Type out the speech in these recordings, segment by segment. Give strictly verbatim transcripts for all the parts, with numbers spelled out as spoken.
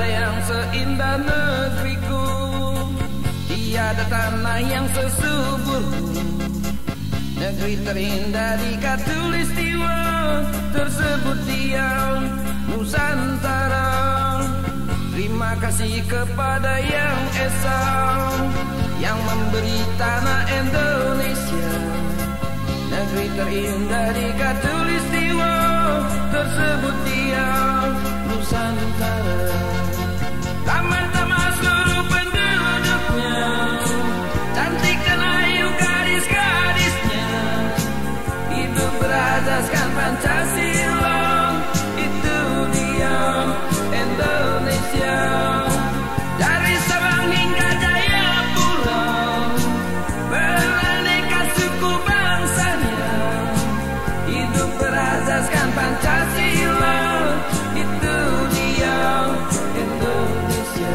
yang seindah negeriku, tiada tanah yang sesubur negeri terindah di khatulistiwa tersebut dia Nusantara. Terima kasih kepada Yang Esa yang memberi tanah Indonesia, negeri terindah di khatulistiwa tersebut dia Nusantara. Ramah-tamah seluruh penduduknya, cantik dan ayu gadis-gadisnya, hidup berasaskan Pancasila, itu dia Indonesia. Dari Sabang hingga Jayapura, beraneka suku bangsanya, hidup berasaskan Pancasila, itu dia Indonesia.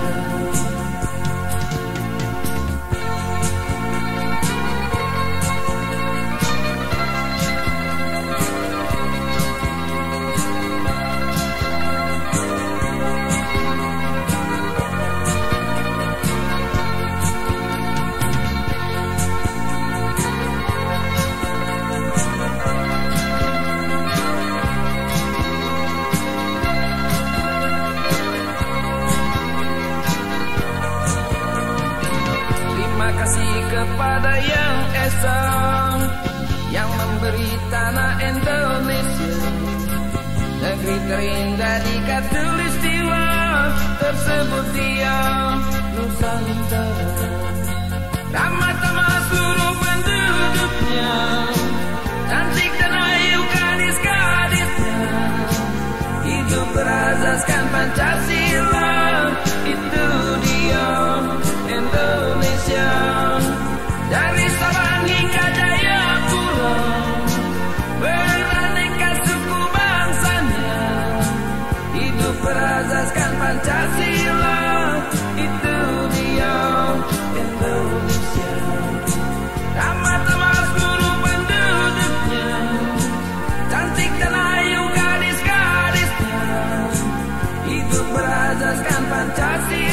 Terima kasih kepada Yang Esa yang memberi tanah Indonesia, negeri terindah di khatulistiwa tersebut dia Nusantara. Ramah-tamah seluruh penduduknya, cantik dan ayu gadis-gadisnya, hidup berasaskan Pancasila, itu dia Indonesia. Dari Sabang hingga Jayapura, beraneka suku bangsanya, hidup berasaskan Pancasila, itu dia Indonesia. Ramah-tamah seluruh penduduknya, cantik dan ayu gadis-gadisnya, hidup berasaskan Pancasila.